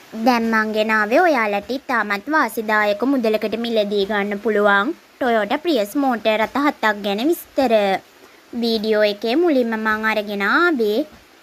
දැන් මං ගෙනාවේ ඔයාලට ඉතාමත් වාසිදායක මුදලකට මිලදී ගන්න පුළුවන් Toyota Prius මෝටර් රථ 7ක් ගැන විස්තර. වීඩියෝ එකේ මුලින්ම මං අරගෙන ආවේ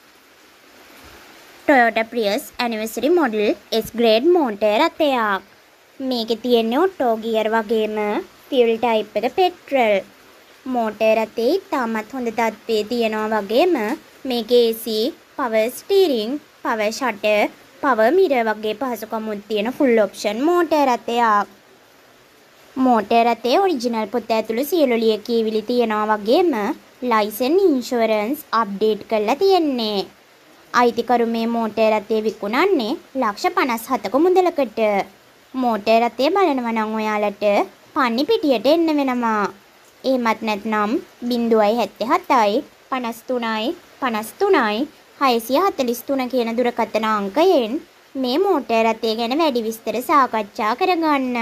Toyota Prius Anniversary Model S Grade motor රථයක්. මේකේ තියෙන්නේ ඔටෝ ගියර් වගේම fuel type එක petrol. මෝටර් රථේ ඉතාමත් හොඳ තත්ත්වයේ තියෙනවා වගේම මේකේ AC, power steering, power shutter, power mirror වගේ පහසුකමුත් තියෙන full option මෝටර් රථයක්. මෝටර් රථයේ ඔරිජිනල් පොත ඇතුළු සියලු ලියකියවිලි තියෙනවා වගේම license insurance update කරලා තියෙන්නේ. අයිතිකරු මේ මෝටර් රථය විකුණන්නේ $57,000ක මුදලකට. මෝටර් රථය බලනවා නම් ඔයාලට පන්නි පිටියට එන්න වෙනවා. එහෙමත් නැත්නම් 077යි 53යි 53යි 643 කියන දුරකථන අංකයෙන් මේ මෝටර් රථය ගැන වැඩි විස්තර සාකච්ඡා කරගන්න.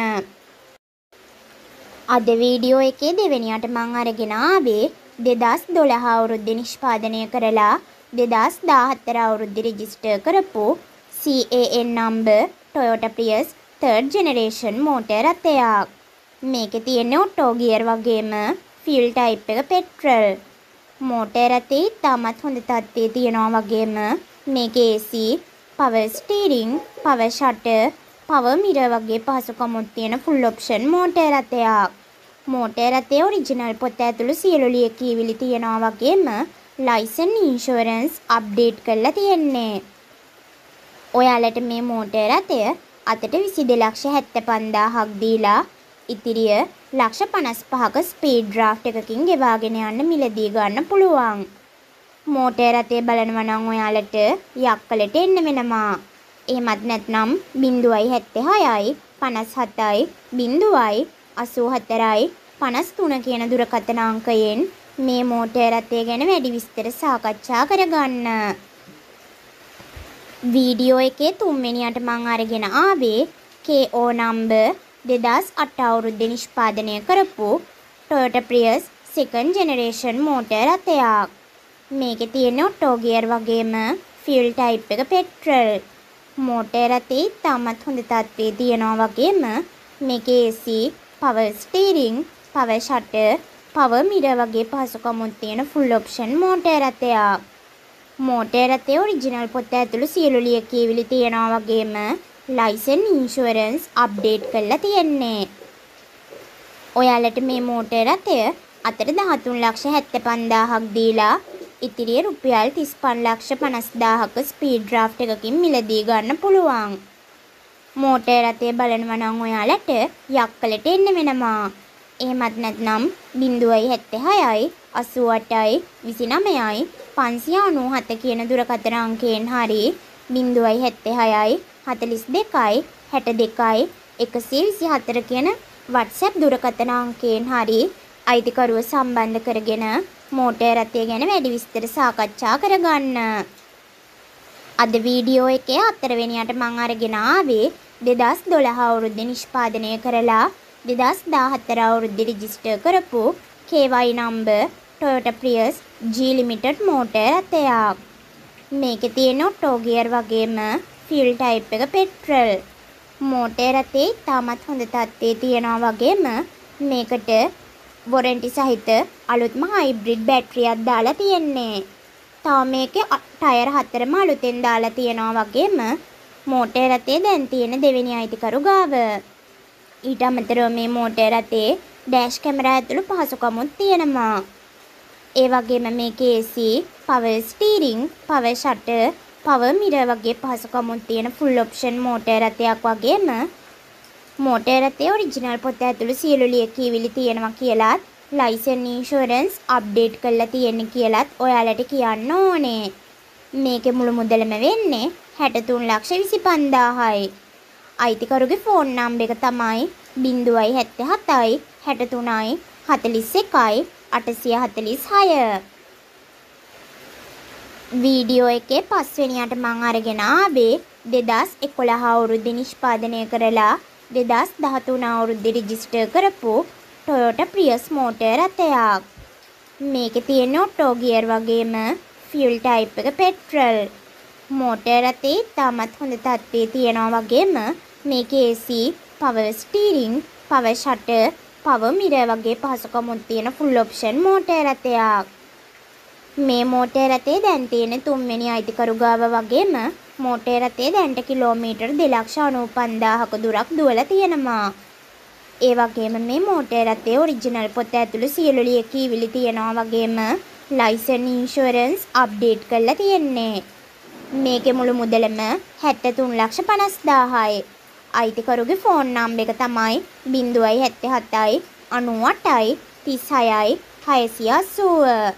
අද වීඩියෝ එකේ දෙවෙනියට මං අරගෙන ආවේ 2012 අවුරුද්දේ නිෂ්පාදනය කරලා 2014 අවුරුද්දේ රෙජිස්ටර් කරපු CAN number Toyota Prius 3rd generation motor රථයක්. මේකේ තියෙන ඔටෝ ගියර් වගේම fuel type එක petrol. මෝටර් රථේ ඉතාමත් හොඳ තත්ත්වයේ තියෙනවා වගේම මේකේ AC, power steering, power shutter, power mirror වගේ පහසුකමුත් තියෙන full option මෝටර් රථයක්. මෝටර් රථයේ ඔරිජිනල් පොත ඇතුළු සියලු ලියකියවිලි තියෙනවා වගේම license insurance update කරලා තියෙන්නේ. ඔයාලට මේ මෝටර් රථය අතට 22,75,000ක් දීලා ඉතිරිය $55,000ක ස්පීඩ් ඩ්‍රාෆ්ට් එකකින් ගෙවාගෙන යන්න මිලදී ගන්න පුළුවන්. මෝටර් රථය බලනවා නම් ඔයාලට යක්කලට එන්න වෙනවා. එහෙමත් නැත්නම් 076යි 57යි 0යි 84යි 53 කියන දුරකථන අංකයෙන් මේ මෝටර් රථය ගැන වැඩි විස්තර සාකච්ඡා කරගන්න. වීඩියෝ එකේ තුන්වෙනියට මං අරගෙන ආවේ KO number 2008 අවුරුද්දේ නිෂ්පාදනය කරපු Toyota Prius 2nd generation motor රථයක්. මේකේ තියෙන ඔටෝ ගියර් වගේම fuel type එක petrol. මෝටර් රථේ ඉතාමත් හොඳ තත්ත්වයේ තියෙනවා වගේම මේකේ AC, power steering, power shutter, power mirror වගේ පහසුකමුත් තියෙන full option මෝටර් රථයක්. මෝටර් රථයේ ඔරිජිනල් පොත ඇතුළු සියලු ලියකියවිලි තියෙනවා වගේම license insurance update කරලා තියෙන්නේ. ඔයාලට මේ මෝටර් රථය අතට 13,75,000ක් දීලා ඉතිරිය රුපියල් 35,50,000ක ස්පීඩ් ඩ්‍රාෆ්ට් එකකින් මිලදී ගන්න පුළුවන්. මෝටර් රථය බලනවා නම් ඔයාලට යක්කලට එන්න වෙනවා. එහෙමත් නැත්නම් 076යි 88යි 29යි 597 කියන දුරකථන අංකයෙන් හරි 076යි 42යි 62යි 124 කියන WhatsApp දුරකථන අංකයෙන් හරි අයිතිකරුව සම්බන්ධ කරගෙන මෝටර් රථය ගැන වැඩි විස්තර සාකච්ඡා කරගන්න. අද වීඩියෝ එකේ හතරවෙනියට මං අරගෙන ආවේ 2012 අවුරුද්දේ නිෂ්පාදනය කරලා 2014 අවුරුද්දේ රෙජිස්ටර් කරපු KY number Toyota Prius G Limited motor රථයක්. මේකේ තියෙන ඔටෝ ගියර් වගේම fuel type එක petrol. මෝටර් රථේ ඉතාමත් හොඳ තත්ත්වයේ තියෙනවා වගේම මේකට warranty සහිත අලුත්ම hybrid බැටරියක් දාලා තියෙන්නේ. තව මේකේ ටයර් 4ම අලුතෙන් දාලා තියෙනවා වගේම මෝටර් රථේ දැන් තියෙන දෙවෙනි අයිතිකරු ගාව. ඊට අමතරව මේ මෝටර් රථේ ඩෑෂ් කැමරා ඇතුළු පහසුකමුත් තියෙනවා. ඒ වගේම මේකේ AC, power steering, power shutter, power mirror වගේ පහසුකමුත් තියෙන full option මෝටර් රථයක් වගේම මෝටර් රථයේ ඔරිජිනල් පොත ඇතුළු සියලු ලියකියවිලි තියෙනවා කියලාත් license insurance update කරලා තියෙන්නේ කියලාත් ඔයාලට කියන්න ඕනේ. මේකේ මුළු මුදලම වෙන්නේ 63,25,000යි. අයිතිකරුගේ ෆෝන් නම්බර් එක තමයි 077යි 63යි 41යි 846. වීඩියෝ එකේ පස්වෙනියට මං අරගෙන ආවේ 2011 අවුරුද්දේ නිෂ්පාදනය කරලා 2013 අවුරුද්දේ රෙජිස්ටර් කරපු Toyota Prius මෝටර් රථයක්. මේකේ තියෙන ඔටෝ ගියර් වගේම fuel type එක petrol. මෝටර් රථේ තාමත් හොඳ තත්ත්වයේ තියෙනවා වගේම මේකේ AC, power steering, power shutter, power mirror වගේ පහසුකමුත් තියෙන full option මෝටර් රථයක්. මේ මෝටර් රථේ දැන් තියෙන 3 වෙනි අයිතිකරු ගාව වගේම මෝටර් රථේ දැන්ට කිලෝමීටර් 2,95,000ක දුරක් දුවලා තියෙනවා. ඒ වගේම මේ මෝටර් රථයේ ඔරිජිනල් පොත ඇතුළු සියලු ලියකියවිලි තියෙනවා වගේම ලයිසන් ඉන්ෂුරන්ස් අප්ඩේට් කරලා තියෙන්නේ. මේකේ මුළු මුදලම 73,50,000යි. අයිතිකරුගේ ෆෝන් නම්බර් එක තමයි 077යි 98යි 36යි 680.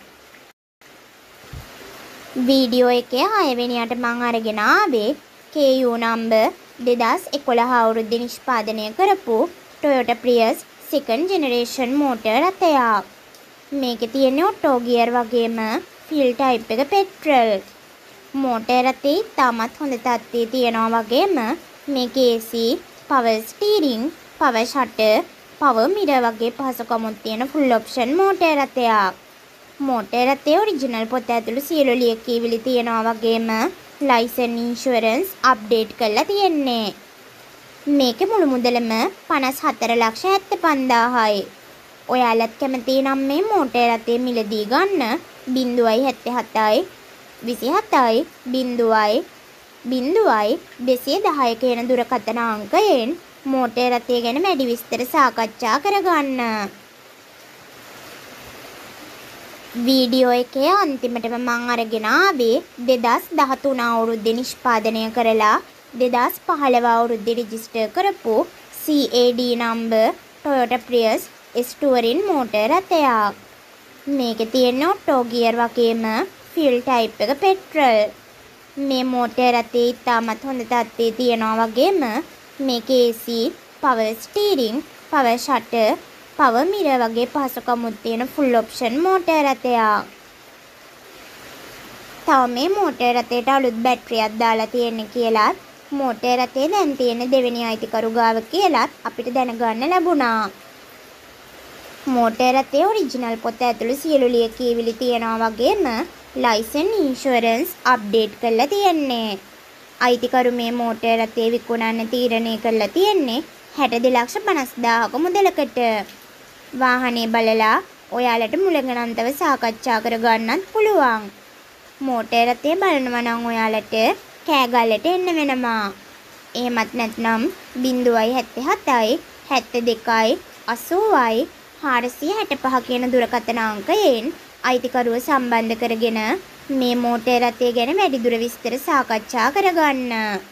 වීඩියෝ එකේ 6 වෙනියට මම අරගෙන ආවේ KU නම්බර් 2011 අවුරුද්දේ නිෂ්පාදනය කරපු Toyota Prius second generation motor රථයක්. මේකේ තියෙන්නේ ඔටෝ ගියර් වගේම ෆිල් ටයිප් එක පෙට්‍රල්. මෝටර් රථේ තාමත් හොඳ තත්ත්වයේ තියෙනවා වගේම මේකේ AC, power steering, power shutter, power mirror වගේ පහසුකමුත් තියෙන full option මෝටර් රථයක්. මෝටර් රථයේ ඔරිජිනල් පොත ඇතුළු සියලු ලියකියවිලි තියෙනවා වගේම ලයිසන් ඉන්ෂුරන්ස් අප්ඩේට් කරලා තියෙන්නේ. මේකේ මුළු මුදලම 54,75,000යි. ඔයාලත් කැමති නම් මේ මෝටර් රථය මිලදී ගන්න 077යි 27යි 0යි 210 කියන දුරකථන අංකයෙන් මෝටර් රථය ගැන වැඩි විස්තර සාකච්ඡා කරගන්න. වීඩියෝ එකේ අන්තිමටම මම අරගෙන ආවේ 2013 අවුරුද්දේ නිෂ්පාදනය කරලා 2015 අවුරුද්දේ රෙජිස්ටර් කරපු CAD number Toyota Prius S-Touring මෝටර් රථයක්. මේකේ තියෙන ඔටෝ ගියර් වගේම ෆිල් ටයිප් එක පෙට්‍රල්. මේ මෝටර් රථේ ඉතාමත් හොඳ තත්ත්වයේ තියෙනවා වගේම මේකේ AC, power steering, power shutter, power mirror වගේ පහසුකමුත් තියෙන full option මෝටර් රථයක්. තව මේ මෝටර් රථයට අලුත් බැටරියක් දාලා තියෙන්නේ කියලාත් මෝටර් රථයේ දැන් තියෙන දෙවෙනි අයිතිකරු ගාව කියලාත් අපිට දැනගන්න ලැබුණා. මෝටර් රථයේ ඔරිජිනල් පොත ඇතුළු සියලු ලියකියවිලි තියෙනවා වගේම ලයිසන් ඉන්ෂුරන්ස් අප්ඩේට් කරලා තියෙන්නේ. අයිතිකරු මේ මෝටර් රථය විකුණන්න තීරණය කරලා තියෙන්නේ 62,50,000ක මුදලකට. වාහනේ බලලා ඔයාලට මුලගනන්තව සාකච්ඡා කරගන්නත් පුළුවන්. මෝටර් රථය බලනවා නම් ඔයාලට කෑගල්ලට එන්න වෙනවා. එහෙමත් නැත්නම් 077යි 72යි 80යි 465 කියන දුරකථන අංකයෙන් අයිතිකරුව සම්බන්ධ කරගෙන මේ මෝටර් රථය ගැන වැඩිදුර විස්තර සාකච්ඡා කරගන්න.